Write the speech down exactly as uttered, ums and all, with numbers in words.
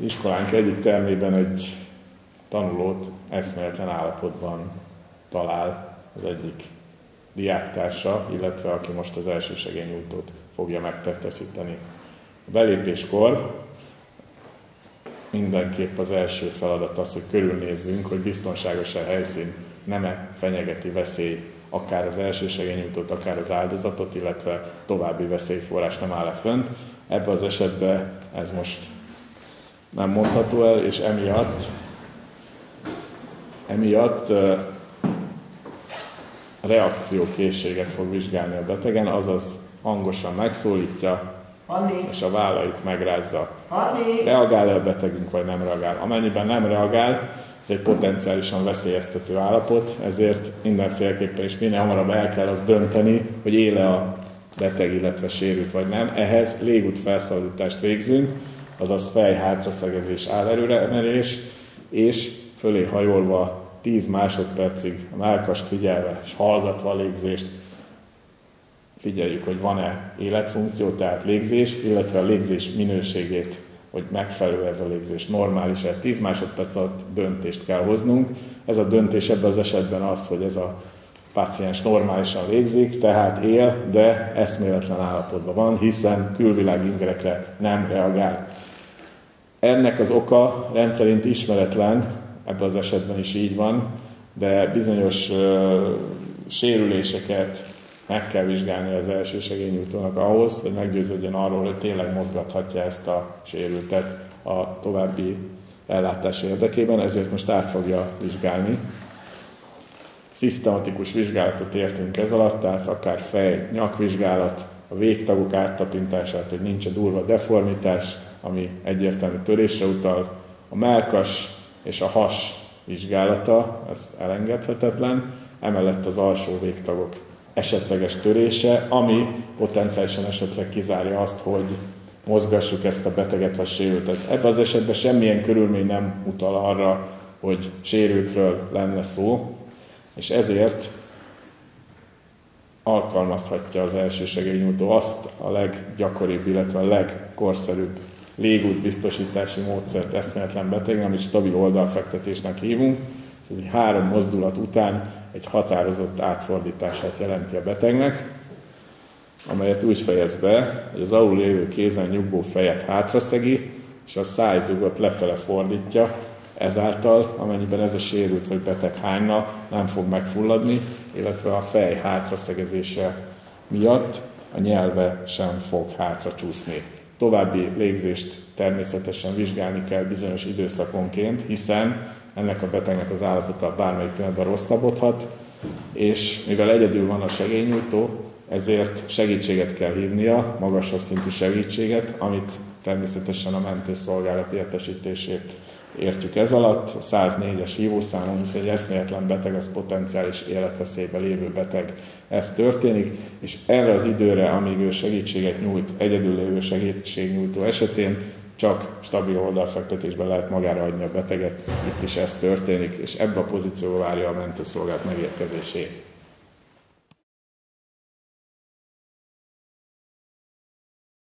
iskolánk egyik termében egy tanulót eszméletlen állapotban talál az egyik diáktársa, illetve aki most az elsősegélynyújtót fogja megtestesíteni. A belépéskor mindenképp az első feladat az, hogy körülnézzünk, hogy biztonságos a helyszín, nem-e fenyegeti veszély akár az elsősegélynyújtót, akár az áldozatot, illetve további veszélyforrás nem áll-e fönt. Ebben az esetben ez most nem mondható el, és emiatt, emiatt reakciókészséget fog vizsgálni a betegen, azaz hangosan megszólítja, Anni. és a vállait megrázza. Anni. Reagál-e a betegünk, vagy nem reagál? Amennyiben nem reagál, ez egy potenciálisan veszélyeztető állapot, ezért mindenféleképpen is minél hamarabb el kell azt dönteni, hogy éle a beteg, illetve sérült vagy nem. Ehhez légút felszabadítást végzünk, azaz fej-hátraszegezés, állerőre emelés, és fölé hajolva tíz másodpercig a mellkast figyelve és hallgatva a légzést figyeljük, hogy van-e életfunkció, tehát légzés, illetve a légzés minőségét, hogy megfelelő ez a légzés, normális-e. tíz másodperc alatt döntést kell hoznunk. Ez a döntés ebben az esetben az, hogy ez a páciens normálisan légzik, tehát él, de eszméletlen állapotban van, hiszen külvilági ingerekre nem reagál. Ennek az oka rendszerint ismeretlen, ebben az esetben is így van, de bizonyos uh, sérüléseket meg kell vizsgálni az elsősegélynyújtónak ahhoz, hogy meggyőződjön arról, hogy tényleg mozgathatja ezt a sérültet a további ellátás érdekében, ezért most át fogja vizsgálni. Szisztematikus vizsgálatot értünk ez alatt, tehát akár fej-nyakvizsgálat, a végtagok áttapintását, hogy nincs a durva deformitás, ami egyértelmű törésre utal, a mellkas és a has vizsgálata, ez elengedhetetlen, emellett az alsó végtagok esetleges törése, ami potenciálisan esetleg kizárja azt, hogy mozgassuk ezt a beteget vagy sérültet. Ebben az esetben semmilyen körülmény nem utal arra, hogy sérültről lenne szó, és ezért alkalmazhatja az elsősegélynyújtó azt a leggyakoribb, illetve a legkorszerűbb légútbiztosítási módszert eszméletlen betegnek, amit stabil oldalfektetésnek hívunk. Ez egy három mozdulat után egy határozott átfordítását jelenti a betegnek, amelyet úgy fejez be, hogy az alul lévő kézen nyugvó fejet hátraszegi, és a szájzugot lefele fordítja, ezáltal, amennyiben ez a sérült vagy beteg hányna, nem fog megfulladni, illetve a fej hátraszegezése miatt a nyelve sem fog hátracsúszni. További légzést természetesen vizsgálni kell bizonyos időszakonként, hiszen ennek a betegnek az állapota bármelyik pillanatban rosszabbodhat, és mivel egyedül van a segélynyújtó, ezért segítséget kell hívnia, magasabb szintű segítséget, amit természetesen a mentőszolgálat értesítését értjük ez alatt. A száznégyes hívószámon, hiszen egy eszméletlen beteg, az potenciális életveszélyben lévő beteg. Ez történik, és erre az időre, amíg ő segítséget nyújt, egyedül lévő segítségnyújtó esetén csak stabil oldalfektetésben lehet magára hagyni a beteget. Itt is ez történik, és ebbe a pozícióba várja a mentőszolgálat megérkezését.